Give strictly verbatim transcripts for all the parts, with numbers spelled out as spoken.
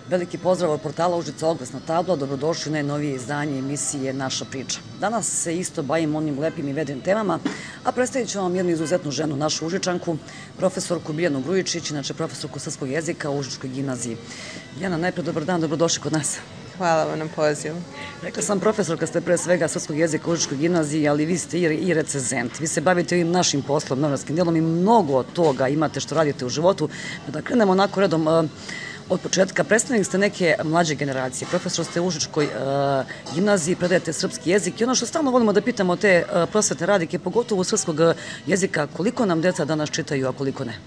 Veliki pozdrav od portala Užica oglasna tabla, dobrodošli u najnovije izdanje emisije Naša priča. Danas se isto bavimo onim lepim i vedrim temama, a predstavit ću vam jednu izuzetnu ženu, našu Užičanku, profesorku Biljanu Grujičić, inače profesorku srpskog jezika u Užičkoj gimnaziji. Biljana, najpre dobar dan, dobrodošli kod nas. Hvala vam na pozivu. Rekla sam profesorka ste pre svega srpskog jezika u Užičkoj gimnaziji, ali vi ste i recenzent. Vi se bavite ovim našim poslom, novinarskim delom i mnogo toga imate što radite u životu. Da krenemo onako redom od početka. Predstavnik ste neke mlađe generacije. Profesor ste u Užičkoj gimnaziji, predajete srpski jezik i ono što stalno volimo da pitamo te prosvetne radnike, pogotovo srpskog jezika, koliko nam deca danas čitaju, a koliko ne?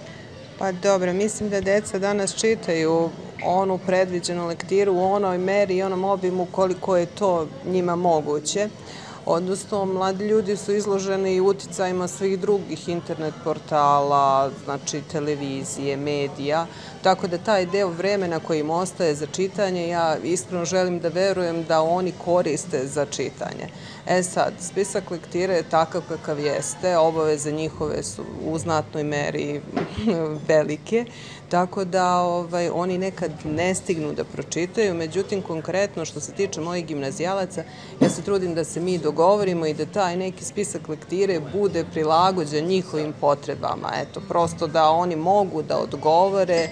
Pa dobro, mislim da deca danas čitaju onu predviđenu lektiru u onoj meri i onom obimu koliko je to njima moguće. Odnosno, mladi ljudi su izloženi uticajima svih drugih internet portala, znači televizije, medija, tako da taj deo vremena koji im ostaje za čitanje, ja iskreno želim da verujem da oni koriste za čitanje. E sad, spisak lektire je takav kakav jeste, obaveze njihove su u znatnoj meri velike, tako da oni nekad ne stignu da pročitaju. Međutim, konkretno što se tiče mojih gimnazijalaca, ja se trudim da se mi dogovorimo i da taj neki spisak lektire bude prilagođen njihovim potrebama. Eto, prosto da oni mogu da odgovore,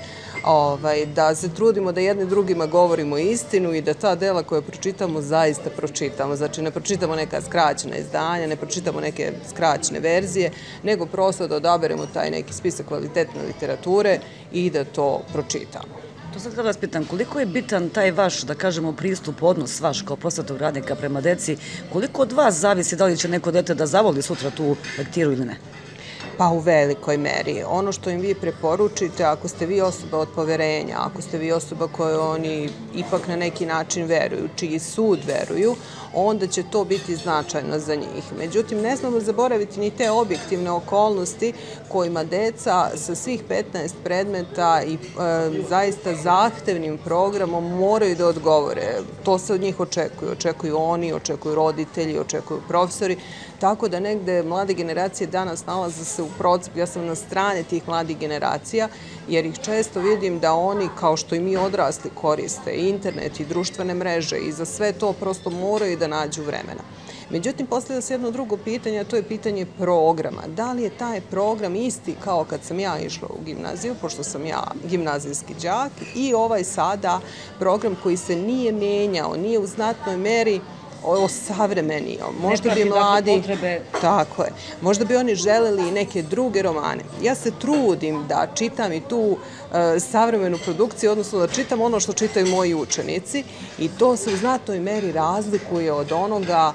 da se trudimo da jedni drugima govorimo istinu i da ta dela koje pročitamo zaista pročitamo. Znači, ne pročitamo neka skraćena izdanja, ne pročitamo neke skraćene verzije, nego prosto da odaberemo taj neki spisak kvalitetne literature i da to pročitamo. To sad kada vas pitam, koliko je bitan taj vaš, da kažemo, pristup, odnos vaš kao prosvetnog radnika prema deci, koliko od vas zavisi da li će neko dete da zavoli sutra tu lektiru ili ne? Pa u velikoj meri. Ono što im vi preporučite, ako ste vi osoba od poverenja, ako ste vi osoba koju oni ipak na neki način veruju, čiji sud veruju, onda će to biti značajno za njih. Međutim, ne smemo zaboraviti ni te objektivne okolnosti kojima deca sa svih petnaest predmeta i zaista zahtevnim programom moraju da odgovore. To se od njih očekuju. Očekuju oni, očekuju roditelji, očekuju profesori. Tako da negde mlade generacije danas nalaze se u procepu, ja sam na strane tih mladih generacija, jer ih često vidim da oni, kao što i mi odrasli, koriste internet i društvene mreže i za sve to prosto moraju da nađu vremena. Međutim, postavlja se jedno drugo pitanje, a to je pitanje programa. Da li je taj program isti kao kad sam ja išla u gimnaziju, pošto sam ja gimnazijski đak, i ovaj sada program koji se nije menjao, nije u znatnoj meri osavremenio. Možda bi mladi... Tako je. Možda bi oni želeli neke druge romane. Ja se trudim da čitam i tu savremenu produkciju, odnosno da čitam ono što čitaju moji učenici i to se u znatnoj meri razlikuje od onoga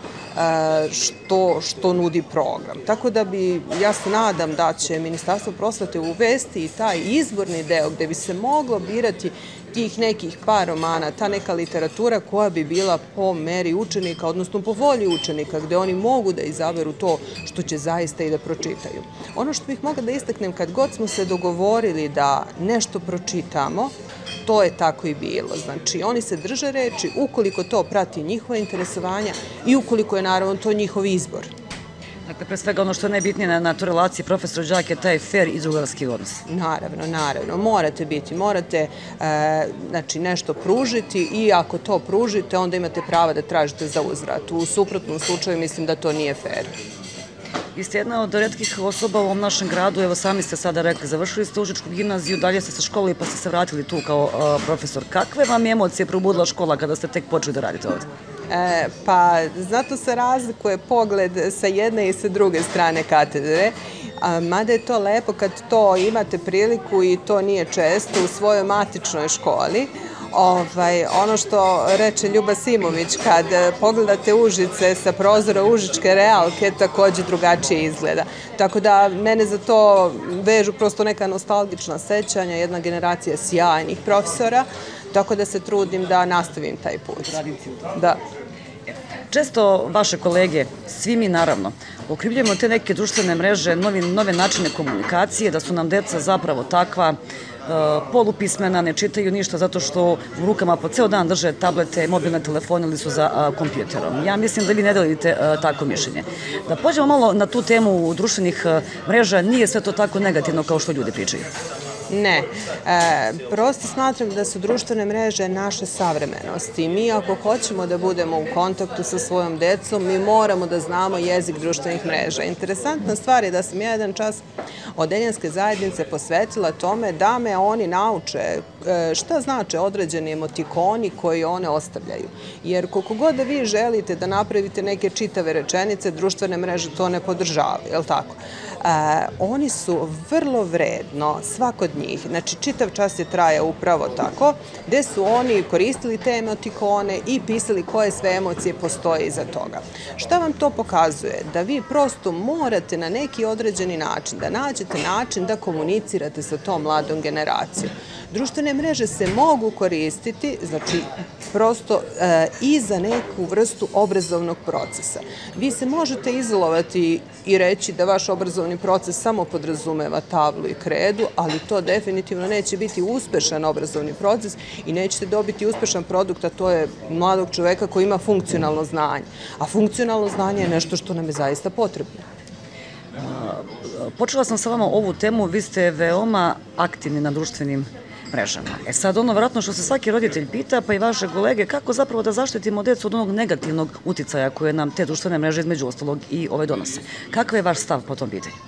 što nudi program. Tako da bi, ja se nadam da će Ministarstvo prosvete uvesti i taj izborni deo gde bi se moglo birati tih nekih par romana, ta neka literatura koja bi bila po meri učenika, odnosno po volji učenika, gde oni mogu da izaberu to što će zaista i da pročitaju. Ono što bih mogla da istaknem, kad god smo se dogovorili da nešto pročitamo, to je tako i bilo. Znači, oni se drže reči ukoliko to prati njihove interesovanja i ukoliko je naravno to njihov izbor. Dakle, pre svega ono što je najbitnije na toj relaciji profesor-đak je taj fair i drugarski odnos. Naravno, naravno. Morate biti, morate nešto pružiti i ako to pružite, onda imate prava da tražite za uzvrat. U suprotnom slučaju mislim da to nije fair. Vi ste jedna od retkih osoba u ovom našem gradu, evo sami ste sada rekli, završili ste Užičku gimnaziju, dalje ste se školili pa ste se vratili tu kao profesor. Kakve vam je emocije probudila škola kada ste tek počeli da radite ovdje? Pa, zato se razlikuje pogled sa jedne i sa druge strane katedre, mada je to lepo kad to imate priliku i to nije često u svojoj matičnoj školi. Ono što reče Ljuba Simović, kad pogledate Užice sa prozora Užičke realke, također drugačije izgleda. Tako da mene za to vežu prosto neka nostalgična sećanja, jedna generacija sjajnih profesora, tako da se trudim da nastavim taj put. Da. Često vaše kolege, svi mi naravno, okrivljujemo te neke društvene mreže, nove načine komunikacije, da su nam deca zapravo takva, polupismena, ne čitaju ništa zato što u rukama po ceo dan drže tablete, mobilne telefone ili su za kompjuterom. Ja mislim da vi ne delite tako mišljenje. Da pođemo malo na tu temu društvenih mreža, nije sve to tako negativno kao što ljudi pričaju. Ne. E, prosto smatram da su društvene mreže naše savremenosti. Mi ako hoćemo da budemo u kontaktu sa svojom decom, mi moramo da znamo jezik društvenih mreža. Interesantna stvar je da sam ja jedan čas odeljenske zajednice posvetila tome da me oni nauče e, šta znače određeni emotikoni koji one ostavljaju. Jer koliko god da vi želite da napravite neke čitave rečenice, društvene mreže to ne podržavaju, je li tako? E, oni su vrlo vredno, svako od njih, znači čitav čas je trajao upravo tako, gde su oni koristili te emotikone i pisali koje sve emocije postoje iza toga. Šta vam to pokazuje? Da vi prosto morate na neki određeni način, da nađete način da komunicirate sa tom mladom generacijom. Društvene mreže se mogu koristiti, znači prosto e, i za neku vrstu obrazovnog procesa. Vi se možete izolovati i reći da vaš obrazovni proces samo podrazumeva tablu i kredu, ali to definitivno neće biti uspešan obrazovni proces i nećete dobiti uspešan produkt, a to je mladog čoveka koji ima funkcionalno znanje. A funkcionalno znanje je nešto što nam je zaista potrebno. Počela sam sa vama ovu temu, vi ste veoma aktivni na društvenim mrežama. E sad, ono vjerojatno što se svaki roditelj pita, pa i vaše kolege, kako zapravo da zaštitimo decu od onog negativnog uticaja koje nam te društvene mreže između ostalog i ove donose. Kakav je vaš stav po tom pitanju?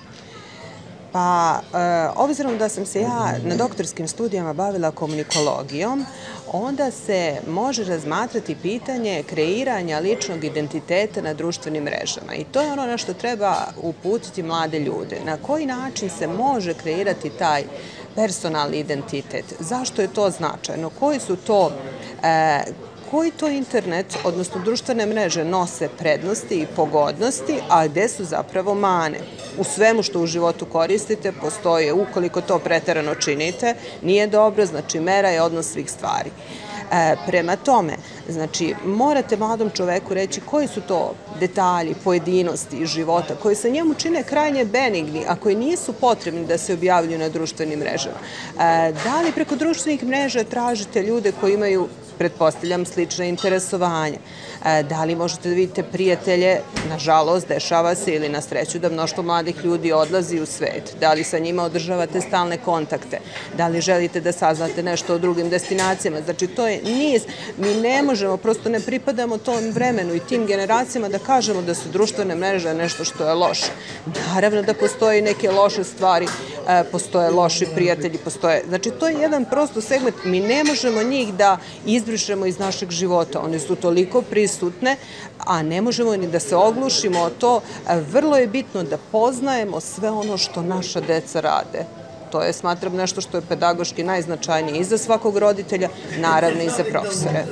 Pa, e, obzirom da sam se ja na doktorskim studijama bavila komunikologijom, onda se može razmatrati pitanje kreiranja ličnog identiteta na društvenim mrežama. I to je ono na što treba uputiti mlade ljude. Na koji način se može kreirati taj personalni identitet? Zašto je to značajno? Koji su to... E, koji to internet, odnosno društvene mreže, nose prednosti i pogodnosti, a gde su zapravo mane. U svemu što u životu koristite postoje, ukoliko to preterano činite, nije dobro, znači mera je odnos svih stvari. E, prema tome, znači, morate mladom čoveku reći koji su to detalji, pojedinosti iz života, koji se njemu čine krajnje benigni, a koji nisu potrebni da se objavljuju na društvenim mrežama. E, da li preko društvenih mreža tražite ljude koji imaju, pretpostavljam, slične interesovanja? E, da li možete da vidite prijatelje, nažalost, dešava se ili na sreću da mnoštvo mladih ljudi odlazi u svet? Da li sa njima održavate stalne kontakte? Da li želite da saznate nešto o drugim destinacijama? Znači, to je niz. Mi ne možemo, prosto ne pripadamo tom vremenu i tim generacijama da kažemo da su društvene mreže nešto što je loše. Naravno da postoje neke loše stvari, postoje loši prijatelji, postoje... Znači, to je jedan prosto segment. Mi ne možemo njih da izbrišemo iz našeg života. One su toliko prisutne, a ne možemo ni da se oglušimo o to. Vrlo je bitno da poznajemo sve ono što naša deca rade. To je, smatram, nešto što je pedagoški najznačajnije i za svakog roditelja, naravno i za profesore.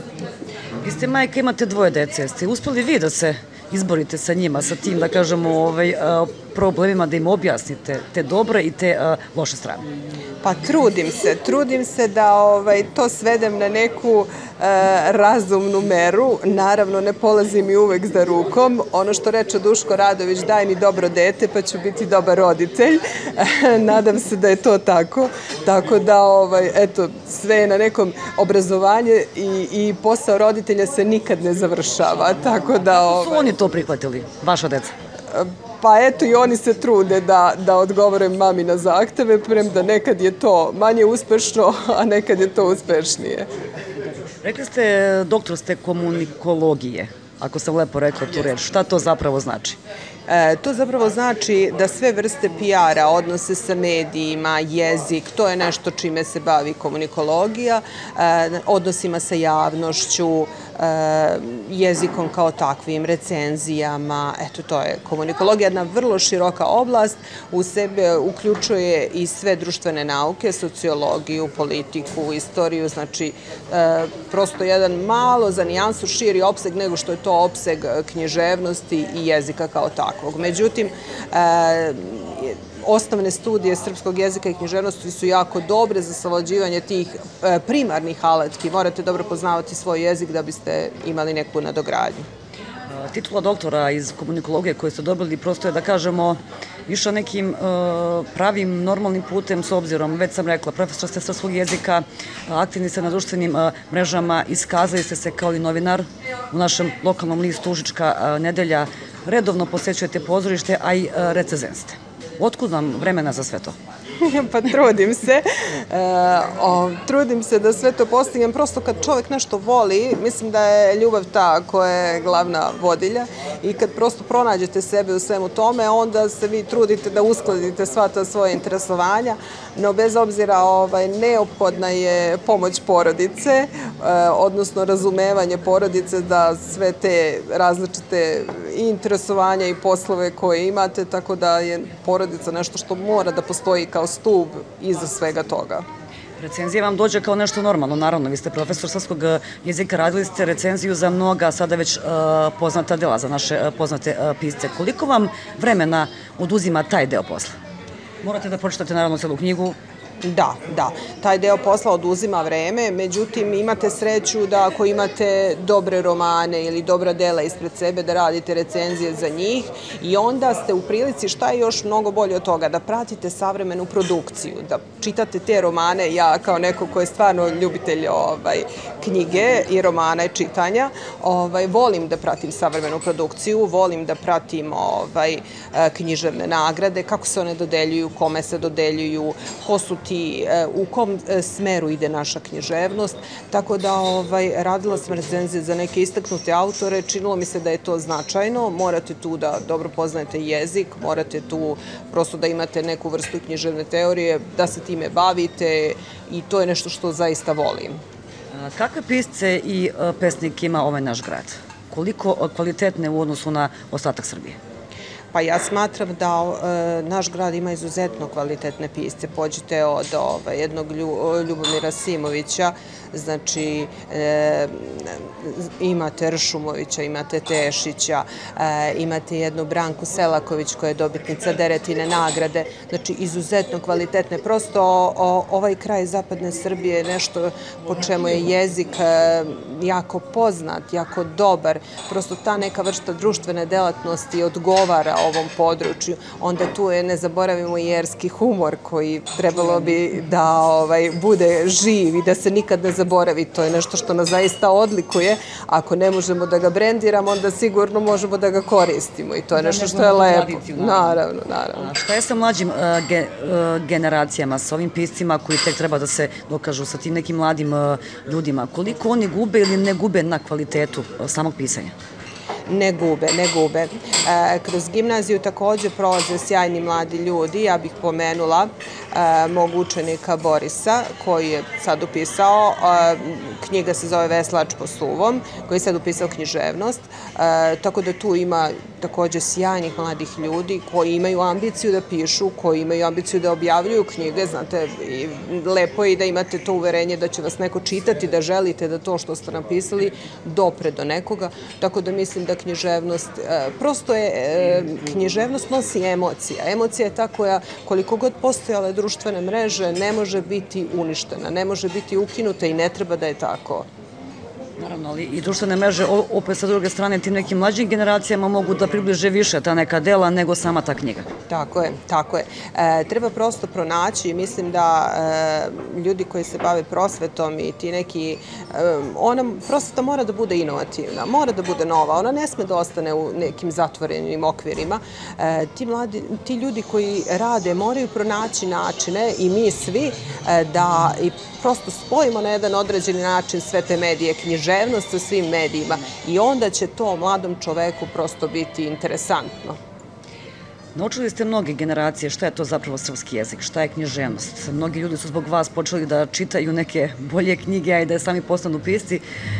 Vi ste majka, imate dvoje dece. Ste uspeli vi da se izborite sa njima, sa tim, da kažemo, ovaj, problemima, da im objasnite te dobre i te loše strane? Pa trudim se, trudim se da ovaj, to svedem na neku e, razumnu meru. Naravno, ne polazim i uvek za rukom. Ono što reče Duško Radović, daj mi dobro dete pa ću biti dobar roditelj. Nadam se da je to tako. Tako da, ovaj, eto, sve je na nekom obrazovanje i, i posao roditelja se nikad ne završava. Tako da... Ovaj, su oni to prihvatili, vaša deca? Pa eto i oni se trude da, da odgovore mami na zahteve, premda nekad je to manje uspešno, a nekad je to uspešnije. Rekli ste, doktor ste komunikologije, ako sam lepo rekla tu reč. Šta to zapravo znači? E, to zapravo znači da sve vrste P R-a, odnose sa medijima, jezik, to je nešto čime se bavi komunikologija, e, odnosima sa javnošću, e, jezikom kao takvim, recenzijama, eto to je komunikologija, jedna vrlo široka oblast, u sebe uključuje i sve društvene nauke, sociologiju, politiku, istoriju, znači e, prosto jedan malo za nijansu širi opseg nego što je to opseg književnosti i jezika kao tako. Međutim, osnovne studije srpskog jezika i književnosti su jako dobre za savlađivanje tih primarnih alatki. Morate dobro poznavati svoj jezik da biste imali neku nadogradnju. Titula doktora iz komunikologije koju ste dobili prosto je, da kažemo, išla nekim pravim, normalnim putem s obzirom, već sam rekla, profesor ste srpskog jezika, aktivni ste na društvenim mrežama, iskazali ste se kao i novinar u našem lokalnom listu Užička nedelja, redovno posećujete pozorište, a i recenzent ste. Otkud vam vremena za sve to? Pa trudim se. E, o, trudim se da sve to postignem. Prosto kad čovjek nešto voli, mislim da je ljubav ta koja je glavna vodilja i kad prosto pronađete sebe u svemu tome, onda se vi trudite da uskladite sva ta svoje interesovanja, no bez obzira ovaj, neophodna je pomoć porodice, e, odnosno razumevanje porodice da sve te različite i interesovanja i poslove koje imate, tako da je porodica nešto što mora da postoji kao stub iza svega toga. Recenzija vam dođe kao nešto normalno, naravno, vi ste profesor srpskog jezika, radili ste recenziju za mnoga sada već uh, poznata dela, za naše uh, poznate uh, pisce. Koliko vam vremena oduzima taj deo posla? Morate da pročitate naravno celu knjigu. Da, da. Taj deo posla oduzima vreme, međutim imate sreću da ako imate dobre romane ili dobra dela ispred sebe, da radite recenzije za njih i onda ste u prilici, šta je još mnogo bolje od toga, da pratite savremenu produkciju, da čitate te romane. Ja kao neko ko je stvarno ljubitelj ovaj, knjige i romana i čitanja, ovaj, volim da pratim savremenu produkciju, volim da pratim ovaj, književne nagrade, kako se one dodeljuju, kome se dodeljuju, ko su ti, u kom smeru ide naša književnost, tako da ovaj, radila sam recenzije za neke istaknute autore, činilo mi se da je to značajno, morate tu da dobro poznajete jezik, morate tu prosto da imate neku vrstu književne teorije, da se time bavite i to je nešto što zaista volim. Kakve pisce i pesnike ima ovaj naš grad? Koliko kvalitetne u odnosu na ostatak Srbije? Pa ja smatram da e, naš grad ima izuzetno kvalitetne pisce. Pođite od ova, jednog Lju, Ljubomira Simovića, znači e, imate Ršumovića, imate Tešića, e, imate jednu Branku Selaković koja je dobitnica Deretine nagrade, znači izuzetno kvalitetne. Prosto o, ovaj kraj zapadne Srbije je nešto po čemu je jezik e, jako poznat, jako dobar, prosto ta neka vrsta društvene delatnosti odgovara ovom području. Onda tu je, ne zaboravimo, i jerski humor koji trebalo bi da ovaj, bude živ i da se nikad ne zaboravi. To je nešto što nas zaista odlikuje. Ako ne možemo da ga brendiramo, onda sigurno možemo da ga koristimo i to je nešto što je lepo. Naravno, naravno. Šta je sa mlađim generacijama, sa ovim piscima koji tek treba da se dokažu, sa tim nekim mladim ljudima? Koliko oni gube ili ne gube na kvalitetu samog pisanja? Ne gube, ne gube. E, kroz gimnaziju također prolaze sjajni mladi ljudi. Ja bih pomenula e, mog učenika Borisa, koji je sad upisao, e, knjiga se zove Veslač po suvom, koji je sad upisao književnost. E, tako da tu ima također sjajnih mladih ljudi koji imaju ambiciju da pišu, koji imaju ambiciju da objavljuju knjige. Znate, i lepo je i da imate to uverenje da će vas neko čitati, da želite da to što ste napisali dopre do nekoga. Tako da mislim da književnost, prosto je, književnost nosi emocija. Emocija je ta koja, koliko god postojale društvene mreže, ne može biti uništena, ne može biti ukinuta i ne treba da je tako. Naravno, ali i društvene mreže, opet sa druge strane, tim nekim mlađim generacijama mogu da približe više ta neka dela nego sama ta knjiga. Tako je, tako je. E, treba prosto pronaći i mislim da e, ljudi koji se bave prosvetom i ti neki, e, ona prosveta mora da bude inovativna, mora da bude nova, ona ne sme da ostane u nekim zatvorenim okvirima. E, ti, mladi, ti ljudi koji rade moraju pronaći načine i mi svi e, da i prosto spojimo na jedan određeni način sve te medije, književnost sa svim medijima i onda će to mladom čoveku prosto biti interesantno. Naučili ste mnoge generacije šta je to zapravo srpski jezik, šta je književnost. Mnogi ljudi su zbog vas počeli da čitaju neke bolje knjige, a i da je sami postanu pisci.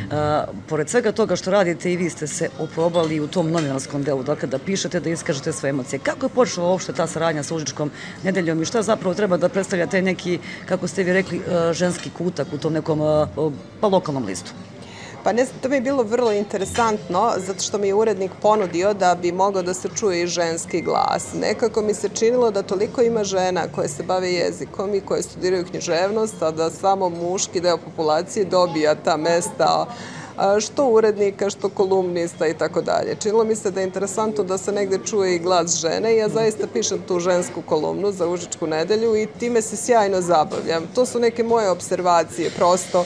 Pored svega toga što radite i vi ste se oprobali u tom novinarskom delu, dakle da pišete, da iskažete svoje emocije. Kako je počela uopšte ta saradnja sa Užičkom nedeljom i šta zapravo treba da predstavlja taj neki, kako ste vi rekli, ženski kutak u tom nekom pa lokalnom listu? Pa ne znam, to mi je bilo vrlo interesantno, zato što mi je urednik ponudio da bi mogao da se čuje i ženski glas. Nekako mi se činilo da toliko ima žena koje se bave jezikom i koje studiraju književnost, a da samo muški deo populacije dobija ta mesta što urednika, što kolumnista i tako dalje. Činilo mi se da je interesantno da se negde čuje i glas žene i ja zaista pišem tu žensku kolumnu za Užičku nedelju i time se sjajno zabavljam. To su neke moje observacije, prosto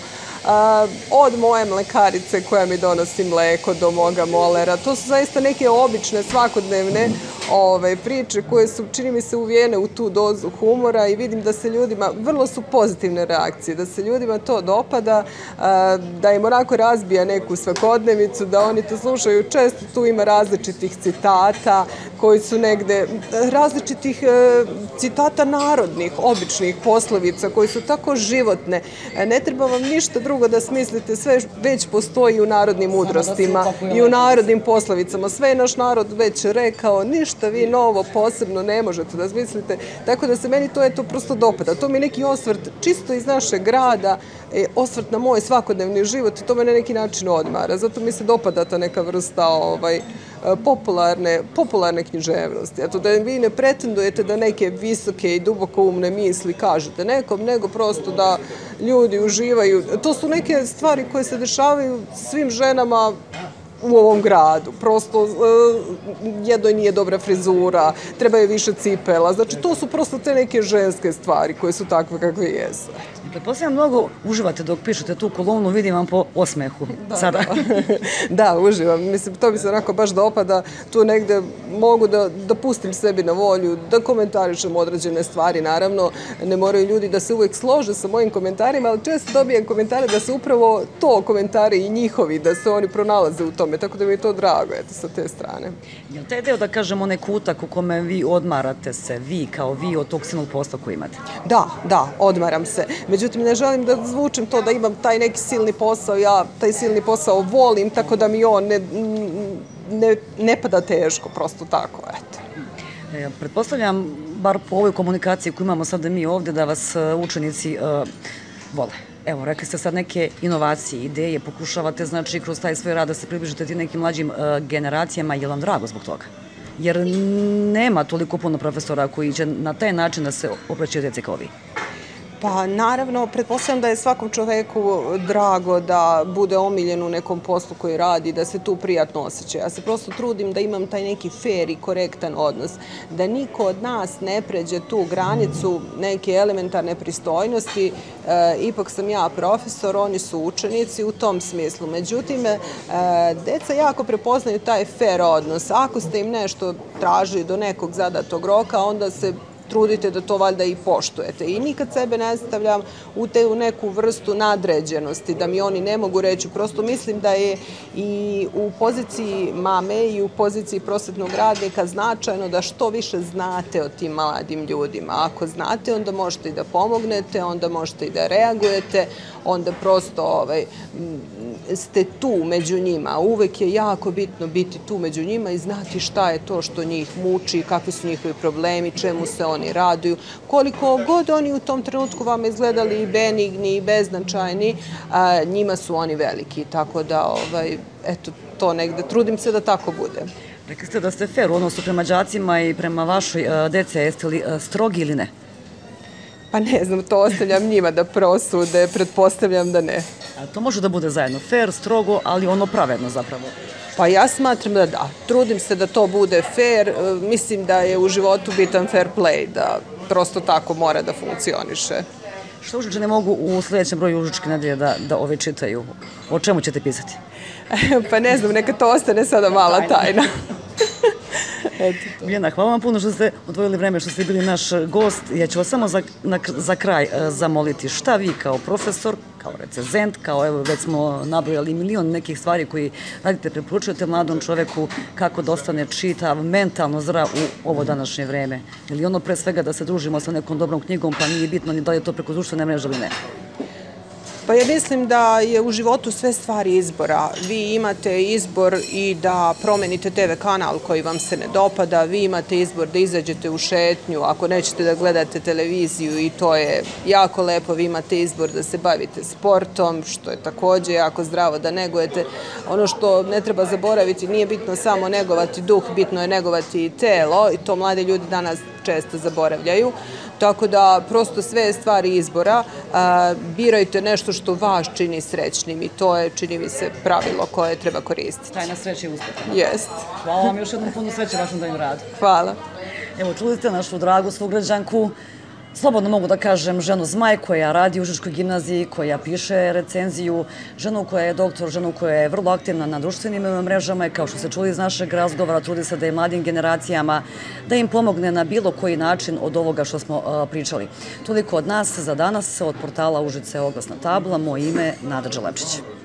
od moje mlekarice koja mi donosi mleko do moga molera. To su zaista neke obične, svakodnevne priče koje su, čini mi se, uvijene u tu dozu humora i vidim da se ljudima, vrlo su pozitivne reakcije, da se ljudima to dopada, da im onako razbija neku svakodnevicu, da oni to slušaju. Često tu ima različitih citata koji su negde, različitih citata narodnih, običnih poslovica koji su tako životne. Ne treba vam ništa drugo da smislite, sve već postoji u narodnim mudrostima i u narodnim poslovicama. Sve je naš narod već rekao, ništa vi novo posebno ne možete da smislite. Tako da se meni to eto prosto dopada. To mi je neki osvrt čisto iz našeg grada, osvrt na moj svakodnevni život i to me na neki način odmara. Zato mi se dopada ta neka vrsta popularne književnosti. Eto da vi ne pretendujete da neke visoke i duboko umne misli kažete nekom, nego prosto da ljudi uživaju. To su neke stvari koje se dešavaju svim ženama u ovom gradu. Prosto jednoj nije dobra frizura, treba je više cipela. Znači, to su prosto te neke ženske stvari koje su takve kakve jesu. Pretpostavljam mnogo uživate dok pišete tu kolumnu, vidim vam po osmehu sada. Da, uživam. Mislim, to mi se onako baš dopada. Tu negde mogu da pustim sebi na volju, da komentarišem određene stvari. Naravno, ne moraju ljudi da se uvek slože sa mojim komentarima, ali često dobijem komentare da se upravo to komentari i njihovi, da se oni pronalaze u tome. Tako da mi je to drago, eto, sa te strane. Je li taj deo, da kažem, onaj kutak u kome vi odmarate se, vi kao vi, od tog silnog posla koji imate? Da, da, odmaram se. Međutim, ne želim da zvučim to da imam taj neki silni posao, ja taj silni posao volim, tako da mi on ne pada teško, prosto tako, eto. Pretpostavljam, bar po ovoj komunikaciji koju imamo sada mi ovde, da vas učenici vole. Evo, rekli ste sad neke inovacije, ideje, pokušavate, znači, kroz taj svoj rad da se približite ti nekim mlađim generacijama. Je li vam drago zbog toga? Jer nema toliko puno profesora koji će na taj način da se obraćaju deci kao vi. Pa naravno, pretpostavljam da je svakom čoveku drago da bude omiljen u nekom poslu koji radi, da se tu prijatno osjeća. Ja se prosto trudim da imam taj neki fair i korektan odnos, da niko od nas ne pređe tu granicu neke elementarne pristojnosti. Ipak sam ja profesor, oni su učenici u tom smislu. Međutim, deca jako prepoznaju taj fair odnos. Ako ste im nešto tražili do nekog zadatog roka, onda se trudite da to valjda i poštujete. I nikad sebe ne stavljam u te neku vrstu nadređenosti, da mi oni ne mogu reći. Prosto mislim da je i u poziciji mame i u poziciji prosvetnog radnika značajno da što više znate o tim mladim ljudima. Ako znate, onda možete i da pomognete, onda možete i da reagujete, onda prosto ste tu među njima. Uvek je jako bitno biti tu među njima i znati šta je to što njih muči, kakvi su njihovi problemi, čemu se oni raduju. Koliko god oni u tom trenutku vam izgledali i benigni i beznačajni, njima su oni veliki. Tako da, eto, to negde, trudim se da tako bude. Rekli ste da ste fair u odnosu prema đacima i prema vašoj dece. Jeste li strogi ili ne? Pa ne znam, to ostavljam njima da prosude, pretpostavljam da ne. A to može da bude zajedno fair, strogo, ali ono pravedno zapravo? Pa ja smatram da da. Trudim se da to bude fair. Mislim da je u životu bitan fair play, da prosto tako mora da funkcioniše. Što Užičani ne mogu u sljedećem broju Užičke nedelje da ove čitaju? O čemu ćete pisati? Pa ne znam, neka to ostane sada mala tajna. Biljana, hvala vam puno što ste odvojili vreme, što ste bili naš gost. Ja ću vas samo za kraj zamoliti šta vi kao profesor, kao recenzent, kao evo već smo nabrojali milion nekih stvari koji radite, preporučujete mladom čoveku kako da ostane čitav, mentalno zdrav u ovo današnje vreme. Ili ono pre svega da se družimo sa nekom dobrom knjigom, pa nije bitno ni da je to preko društvene mreže ili ne. Pa ja mislim da je u životu sve stvari izbora. Vi imate izbor i da promenite te ve kanal koji vam se ne dopada, vi imate izbor da izađete u šetnju, ako nećete da gledate televiziju i to je jako lepo, vi imate izbor da se bavite sportom, što je takođe jako zdravo da negujete. Ono što ne treba zaboraviti, nije bitno samo negovati duh, bitno je negovati i telo i to mladi ljudi danas često zaboravljaju. Tako da prosto sve stvari izbora, birajte nešto što vas čini srećnim i to je, čini mi se, pravilo koje treba koristiti. Tajna sreća i uspeh. Jest. Hvala vam još jednom puno sreće vašem danju radu. Hvala. Evo, čuli ste našu dragu sugrađanku slobodno mogu da kažem, ženu Zmaj koja radi u Užičkoj gimnaziji, koja piše recenziju, ženu koja je doktor, ženu koja je vrlo aktivna na društvenim mrežama i kao što se čuli iz našeg razgovora, trudi se da je mladim generacijama, da im pomogne na bilo koji način od ovoga što smo pričali. Toliko od nas za danas, od portala Užice oglasna tabla, moje ime Nada Đelepčić.